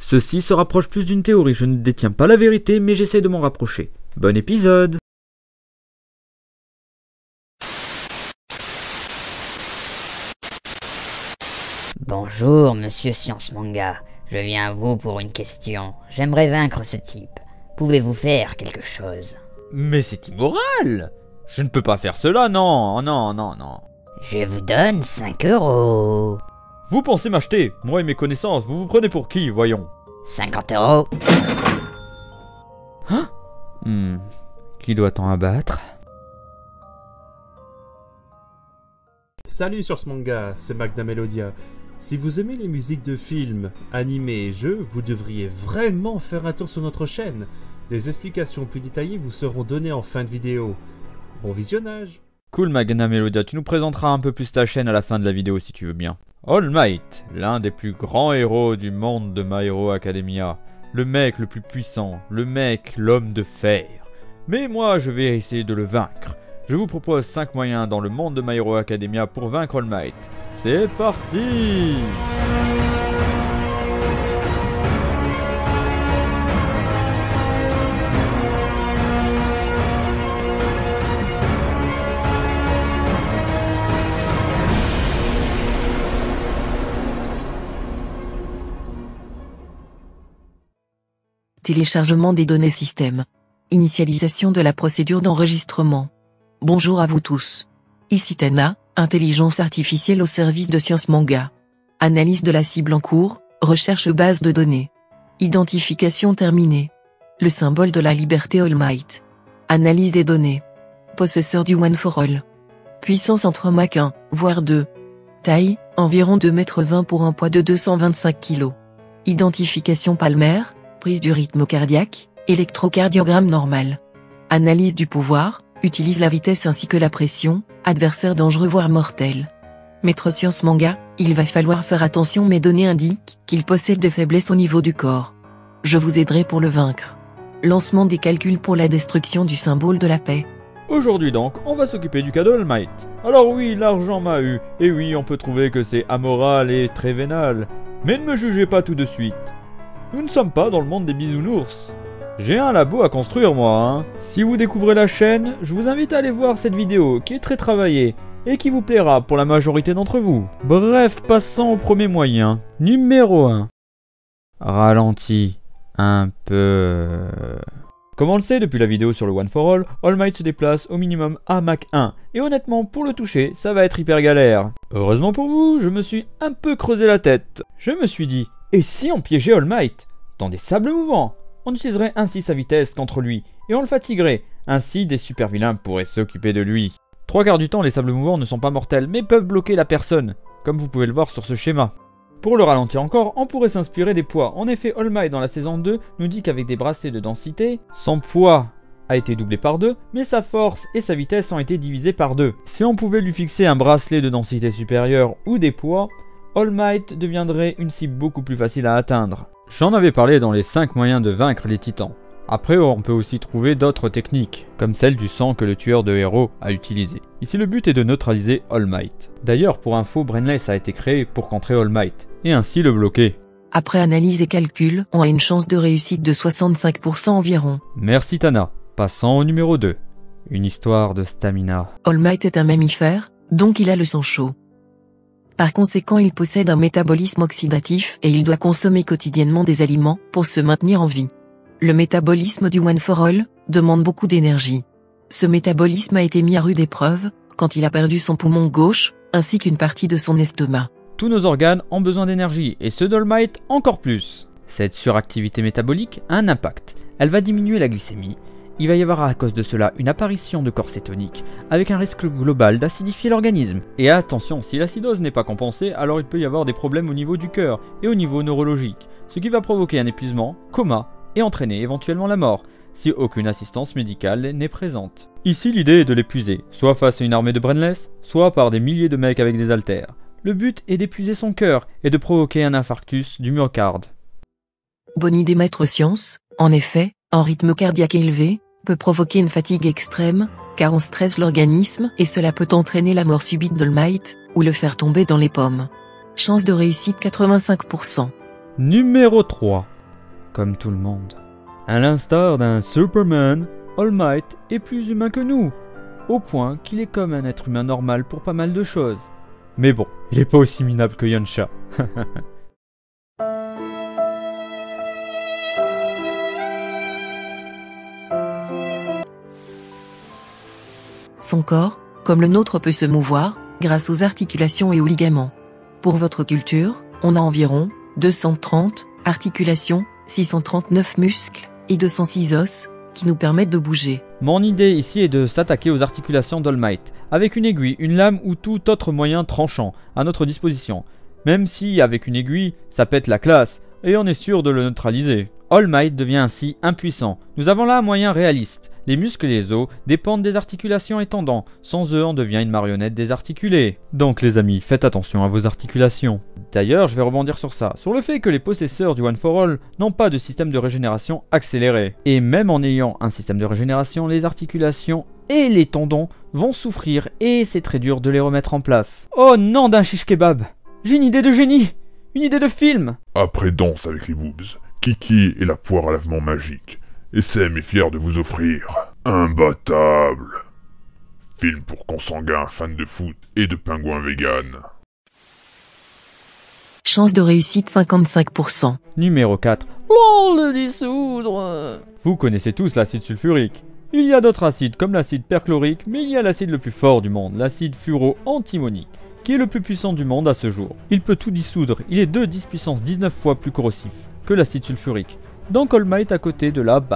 Ceci se rapproche plus d'une théorie, je ne détiens pas la vérité, mais j'essaie de m'en rapprocher. Bon épisode! Bonjour, monsieur Science Manga. Je viens à vous pour une question. J'aimerais vaincre ce type. Pouvez-vous faire quelque chose? Mais c'est immoral! Je ne peux pas faire cela, non. Je vous donne 5 €. Vous pensez m'acheter, moi et mes connaissances, vous vous prenez pour qui, voyons? 50 €. Hein? Qui doit-on abattre? Salut sur ce manga, c'est Magna Melodia. Si vous aimez les musiques de films, animés et jeux, vous devriez vraiment faire un tour sur notre chaîne. Des explications plus détaillées vous seront données en fin de vidéo. Bon visionnage! Cool Magna Melodia, tu nous présenteras un peu plus ta chaîne à la fin de la vidéo si tu veux bien. All Might, l'un des plus grands héros du monde de My Hero Academia. Le mec le plus puissant, l'homme de fer. Mais moi je vais essayer de le vaincre. Je vous propose 5 moyens dans le monde de My Hero Academia pour vaincre All Might. C'est parti! Téléchargement des données système. Initialisation de la procédure d'enregistrement. Bonjour à vous tous. Ici Tana, intelligence artificielle au service de Science Manga. Analyse de la cible en cours, recherche base de données. Identification terminée. Le symbole de la liberté All Might. Analyse des données. Possesseur du One for All. Puissance entre Mach 1, voire 2. Taille, environ 2,20 m pour un poids de 225 kg. Identification palmaire, prise du rythme cardiaque, électrocardiogramme normal. Analyse du pouvoir, utilise la vitesse ainsi que la pression, adversaire dangereux voire mortel. Maître Science Manga, il va falloir faire attention, mes données indiquent qu'il possède des faiblesses au niveau du corps. Je vous aiderai pour le vaincre. Lancement des calculs pour la destruction du symbole de la paix. Aujourd'hui donc, on va s'occuper du cas de All Might. Alors oui, l'argent m'a eu, et oui, on peut trouver que c'est amoral et très vénal. Mais ne me jugez pas tout de suite. Nous ne sommes pas dans le monde des bisounours. J'ai un labo à construire moi, hein. Si vous découvrez la chaîne, je vous invite à aller voir cette vidéo qui est très travaillée et qui vous plaira pour la majorité d'entre vous. Bref, passons au premier moyen. Numéro 1. Ralenti un peu. Comme on le sait depuis la vidéo sur le One for All, All Might se déplace au minimum à Mach 1. Et honnêtement, pour le toucher, ça va être hyper galère. Heureusement pour vous, je me suis un peu creusé la tête. Je me suis dit, et si on piégeait All Might dans des sables mouvants? On utiliserait ainsi sa vitesse contre lui, et on le fatiguerait. Ainsi, des super vilains pourraient s'occuper de lui. 3/4 du temps, les sables mouvants ne sont pas mortels, mais peuvent bloquer la personne, comme vous pouvez le voir sur ce schéma. Pour le ralentir encore, on pourrait s'inspirer des poids. En effet, All Might dans la saison 2 nous dit qu'avec des bracelets de densité, son poids a été doublé par 2, mais sa force et sa vitesse ont été divisées par 2. Si on pouvait lui fixer un bracelet de densité supérieure ou des poids, All Might deviendrait une cible beaucoup plus facile à atteindre. J'en avais parlé dans les 5 moyens de vaincre les titans. Après, on peut aussi trouver d'autres techniques, comme celle du sang que le tueur de héros a utilisé. Ici, le but est de neutraliser All Might. D'ailleurs, pour info, Brainless a été créé pour contrer All Might, et ainsi le bloquer. Après analyse et calcul, on a une chance de réussite de 65% environ. Merci Tana. Passons au numéro 2. Une histoire de stamina. All Might est un mammifère, donc il a le sang chaud. Par conséquent, il possède un métabolisme oxydatif et il doit consommer quotidiennement des aliments pour se maintenir en vie. Le métabolisme du One for All demande beaucoup d'énergie. Ce métabolisme a été mis à rude épreuve quand il a perdu son poumon gauche ainsi qu'une partie de son estomac. Tous nos organes ont besoin d'énergie et ceux d'All Might encore plus. Cette suractivité métabolique a un impact. Elle va diminuer la glycémie. Il va y avoir à cause de cela une apparition de corps cétonique, avec un risque global d'acidifier l'organisme. Et attention, si l'acidose n'est pas compensée, alors il peut y avoir des problèmes au niveau du cœur et au niveau neurologique, ce qui va provoquer un épuisement, coma, et entraîner éventuellement la mort, si aucune assistance médicale n'est présente. Ici l'idée est de l'épuiser, soit face à une armée de Brainless, soit par des milliers de mecs avec des haltères. Le but est d'épuiser son cœur et de provoquer un infarctus du myocarde. Bonne idée maître Science, en effet, un rythme cardiaque élevé peut provoquer une fatigue extrême, car on stresse l'organisme et cela peut entraîner la mort subite d'All Might, ou le faire tomber dans les pommes. Chance de réussite 85%. Numéro 3. comme tout le monde. À l'instar d'un Superman, All Might est plus humain que nous, au point qu'il est comme un être humain normal pour pas mal de choses. Mais bon, il est pas aussi minable que Yamcha. Son corps, comme le nôtre, peut se mouvoir, grâce aux articulations et aux ligaments. Pour votre culture, on a environ 230 articulations, 639 muscles et 206 os qui nous permettent de bouger. Mon idée ici est de s'attaquer aux articulations d'All Might, avec une aiguille, une lame ou tout autre moyen tranchant à notre disposition. Même si, avec une aiguille, ça pète la classe, et on est sûr de le neutraliser. All Might devient ainsi impuissant. Nous avons là un moyen réaliste. Les muscles et les os dépendent des articulations et tendons. Sans eux, on devient une marionnette désarticulée. Donc les amis, faites attention à vos articulations. D'ailleurs, je vais rebondir sur ça, sur le fait que les possesseurs du One for All n'ont pas de système de régénération accéléré. Et même en ayant un système de régénération, les articulations et les tendons vont souffrir et c'est très dur de les remettre en place. Oh non d'un shish kebab! J'ai une idée de génie! Une idée de film! Après Danse avec les boobs, Kiki et la poire à lavement magique. Et Sam est fier de vous offrir Imbattable, film pour consanguins fans de foot et de pingouins vegan. Chance de réussite 55%. Numéro 4. Oh, le dissoudre! Vous connaissez tous l'acide sulfurique. Il y a d'autres acides comme l'acide perchlorique, mais il y a l'acide le plus fort du monde, l'acide fluoro-antimonique, qui est le plus puissant du monde à ce jour. Il peut tout dissoudre, il est de 10 puissance 19 fois plus corrosif que l'acide sulfurique. Donc All Might à côté de là,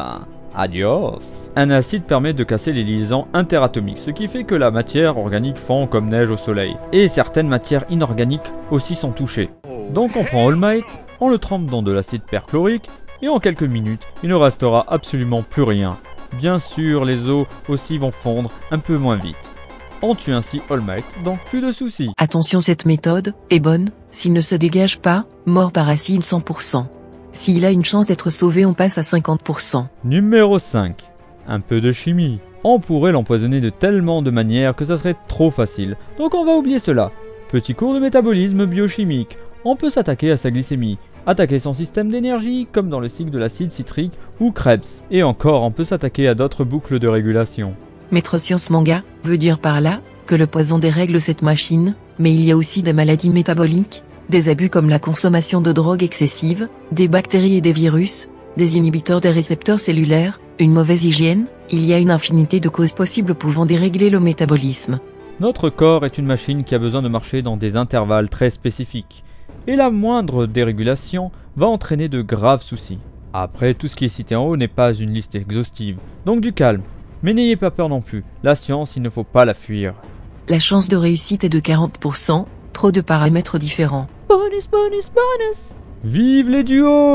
adios. Un acide permet de casser les liaisons interatomiques, ce qui fait que la matière organique fond comme neige au soleil. Et certaines matières inorganiques aussi sont touchées. Donc on prend All Might, on le trempe dans de l'acide perchlorique, et en quelques minutes, il ne restera absolument plus rien. Bien sûr, les os aussi vont fondre un peu moins vite. On tue ainsi All Might, donc plus de soucis. Attention, cette méthode est bonne, s'il ne se dégage pas, mort par acide 100%. S'il a une chance d'être sauvé, on passe à 50%. Numéro 5. Un peu de chimie. On pourrait l'empoisonner de tellement de manières que ça serait trop facile, donc on va oublier cela. Petit cours de métabolisme biochimique. On peut s'attaquer à sa glycémie, attaquer son système d'énergie, comme dans le cycle de l'acide citrique ou Krebs. Et encore, on peut s'attaquer à d'autres boucles de régulation. Maître Science Manga veut dire par là que le poison dérègle cette machine, mais il y a aussi des maladies métaboliques, des abus comme la consommation de drogue excessive, des bactéries et des virus, des inhibiteurs des récepteurs cellulaires, une mauvaise hygiène, il y a une infinité de causes possibles pouvant dérégler le métabolisme. Notre corps est une machine qui a besoin de marcher dans des intervalles très spécifiques, et la moindre dérégulation va entraîner de graves soucis. Après, tout ce qui est cité en haut n'est pas une liste exhaustive, donc du calme. Mais n'ayez pas peur non plus, la science il ne faut pas la fuir. La chance de réussite est de 40%, trop de paramètres différents. Bonus, bonus, bonus! Vive les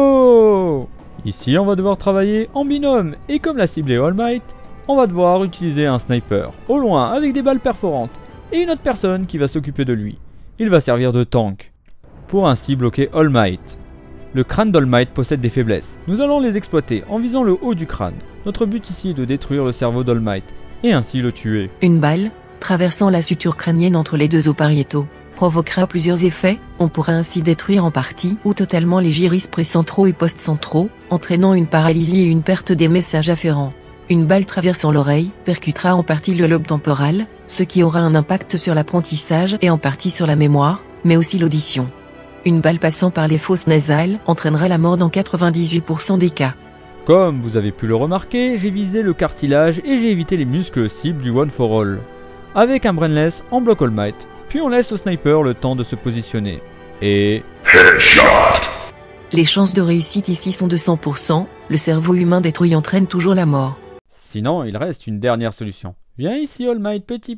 duos! Ici on va devoir travailler en binôme, et comme l'a ciblé All Might, on va devoir utiliser un sniper, au loin, avec des balles perforantes, et une autre personne qui va s'occuper de lui. Il va servir de tank, pour ainsi bloquer All Might. Le crâne d'All Might possède des faiblesses, nous allons les exploiter en visant le haut du crâne. Notre but ici est de détruire le cerveau d'All Might, et ainsi le tuer. Une balle, traversant la suture crânienne entre les deux os pariétaux, provoquera plusieurs effets, on pourra ainsi détruire en partie ou totalement les gyrus précentraux et postcentraux, entraînant une paralysie et une perte des messages afférents. Une balle traversant l'oreille percutera en partie le lobe temporal, ce qui aura un impact sur l'apprentissage et en partie sur la mémoire, mais aussi l'audition. Une balle passant par les fosses nasales entraînera la mort dans 98% des cas. Comme vous avez pu le remarquer, j'ai visé le cartilage et j'ai évité les muscles cibles du One for All. Avec un brainless, on bloque All Might, puis on laisse au sniper le temps de se positionner. Et... Headshot! Les chances de réussite ici sont de 100%, le cerveau humain détruit entraîne toujours la mort. Sinon, il reste une dernière solution. Viens ici All Might, petit.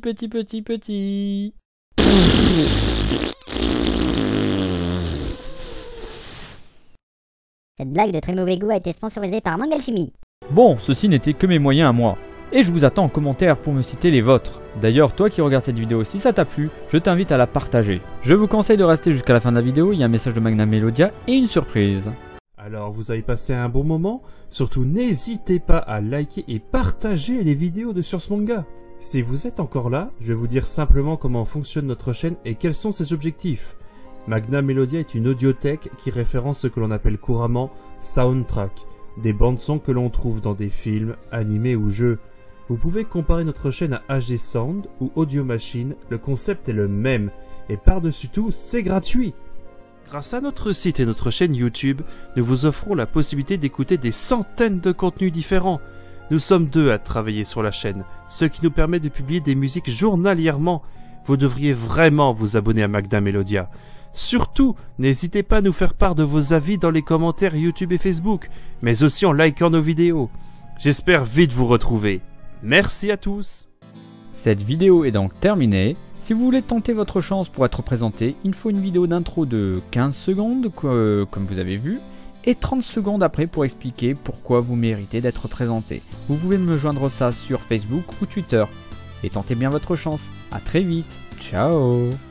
Cette blague de très mauvais goût a été sponsorisée par Mangalchimie. Bon, ceci n'était que mes moyens à moi. Et je vous attends en commentaire pour me citer les vôtres. D'ailleurs, toi qui regardes cette vidéo, si ça t'a plu, je t'invite à la partager. Je vous conseille de rester jusqu'à la fin de la vidéo, il y a un message de Magna Melodia et une surprise. Alors, vous avez passé un bon moment? Surtout, n'hésitez pas à liker et partager les vidéos de Science Manga. Si vous êtes encore là, je vais vous dire simplement comment fonctionne notre chaîne et quels sont ses objectifs. Magna Melodia est une audiothèque qui référence ce que l'on appelle couramment soundtrack, des bandes-sons que l'on trouve dans des films, animés ou jeux. Vous pouvez comparer notre chaîne à HD Sound ou Audio Machine, le concept est le même, et par-dessus tout, c'est gratuit. Grâce à notre site et notre chaîne YouTube, nous vous offrons la possibilité d'écouter des centaines de contenus différents. Nous sommes 2 à travailler sur la chaîne, ce qui nous permet de publier des musiques journalièrement. Vous devriez vraiment vous abonner à Magna Melodia. Surtout, n'hésitez pas à nous faire part de vos avis dans les commentaires YouTube et Facebook, mais aussi en likant nos vidéos. J'espère vite vous retrouver. Merci à tous. Cette vidéo est donc terminée. Si vous voulez tenter votre chance pour être présenté, il faut une vidéo d'intro de 15 secondes, comme vous avez vu, et 30 secondes après pour expliquer pourquoi vous méritez d'être présenté. Vous pouvez me joindre ça sur Facebook ou Twitter. Et tentez bien votre chance. À très vite. Ciao.